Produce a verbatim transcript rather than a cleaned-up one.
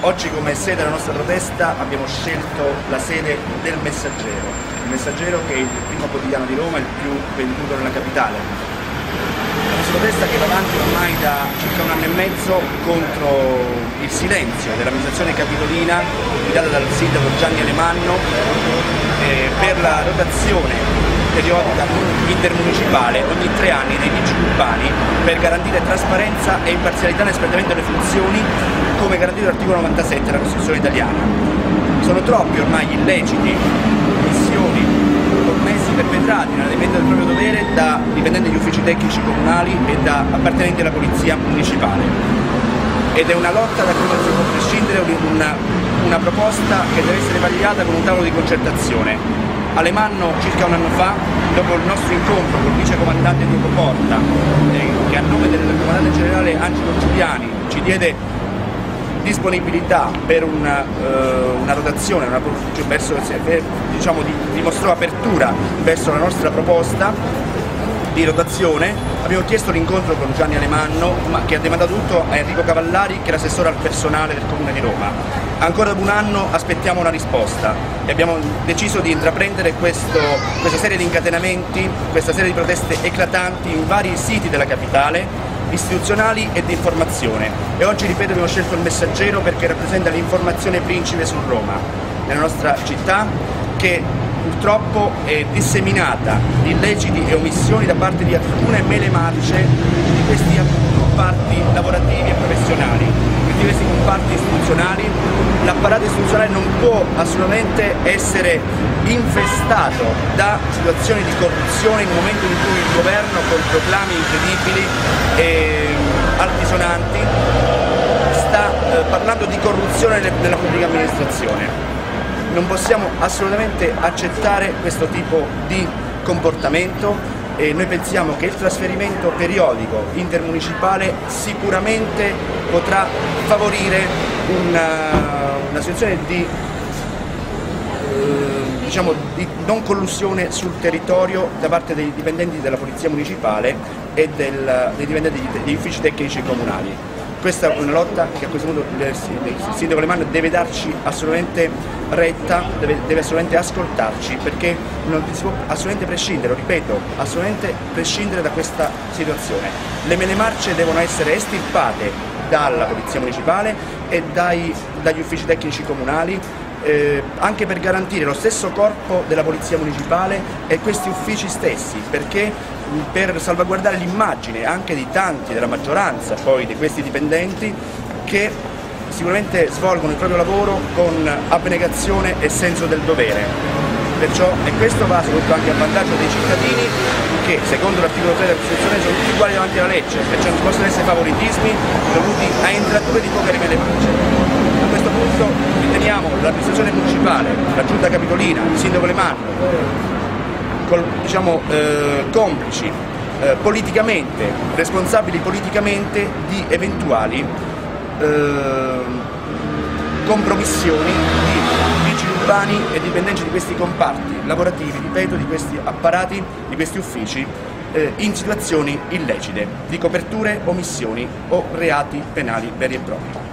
Oggi come sede della nostra protesta abbiamo scelto la sede del Messaggero, il Messaggero che è il primo quotidiano di Roma, il più venduto nella capitale. Una nostra protesta che va avanti ormai da circa un anno e mezzo contro il silenzio dell'amministrazione capitolina guidata dal sindaco Gianni Alemanno eh, per la rotazione periodica intermunicipale ogni tre anni dei vigili urbani per garantire trasparenza e imparzialità nell'espletamento delle funzioni come garantito dall'articolo novantasette della Costituzione italiana. Sono troppi ormai gli illeciti, omissioni, commessi perpetrati nell'adempimento del proprio dovere da dipendenti degli uffici tecnici comunali e da appartenenti alla polizia municipale. Ed è una lotta da cui non si può prescindere una, una proposta che deve essere vagliata con un tavolo di concertazione. Alemanno circa un anno fa, dopo il nostro incontro col vice comandante Diego Porta, eh, che a nome del comandante generale Angelo Giuliani ci diede disponibilità per una, uh, una rotazione, una, verso, diciamo, dimostrò apertura verso la nostra proposta di rotazione. Abbiamo chiesto l'incontro con Gianni Alemanno, ma che ha demandato tutto a Enrico Cavallari, che è l'assessore al personale del Comune di Roma. Ancora dopo un anno aspettiamo una risposta e abbiamo deciso di intraprendere questo, questa serie di incatenamenti, questa serie di proteste eclatanti in vari siti della capitale, istituzionali e di informazione. E oggi, ripeto, abbiamo scelto il Messaggero perché rappresenta l'informazione principe su Roma, nella nostra città, che purtroppo è disseminata di illeciti e omissioni da parte di alcune mele marce di questi comparti lavorativi e professionali, di questi comparti istituzionali. L'apparato istituzionale non può assolutamente essere infestato da situazioni di corruzione in un momento in cui il governo, con proclami incredibili e altisonanti, sta eh, parlando di corruzione nella pubblica amministrazione. Non possiamo assolutamente accettare questo tipo di comportamento e noi pensiamo che il trasferimento periodico intermunicipale sicuramente potrà favorire una, una situazione di, eh, diciamo, di non collusione sul territorio da parte dei dipendenti della Polizia Municipale e del, dei dipendenti degli uffici tecnici comunali. Questa è una lotta che a questo punto il sindaco Alemanno deve darci assolutamente retta, deve, deve assolutamente ascoltarci, perché non si può assolutamente prescindere, lo ripeto, assolutamente prescindere da questa situazione. Le mele marce devono essere estirpate dalla Polizia Municipale e dai, dagli uffici tecnici comunali, eh, anche per garantire lo stesso corpo della Polizia Municipale e questi uffici stessi, perché per salvaguardare l'immagine anche di tanti della maggioranza poi di questi dipendenti che sicuramente svolgono il proprio lavoro con abnegazione e senso del dovere. Perciò, e questo va soprattutto anche a vantaggio dei cittadini che secondo l'articolo tre della Costituzione sono tutti uguali davanti alla legge, perciò non ci possono essere favoritismi dovuti a intrature di poche mele marce. A questo punto riteniamo l'amministrazione municipale, la giunta capitolina, il sindaco Alemanno, Col, diciamo, eh, complici eh, politicamente, responsabili politicamente di eventuali eh, compromissioni di vigili urbani e dipendenti di questi comparti lavorativi, ripeto, di questi apparati, di questi uffici, eh, in situazioni illecite, di coperture, omissioni o reati penali veri e propri.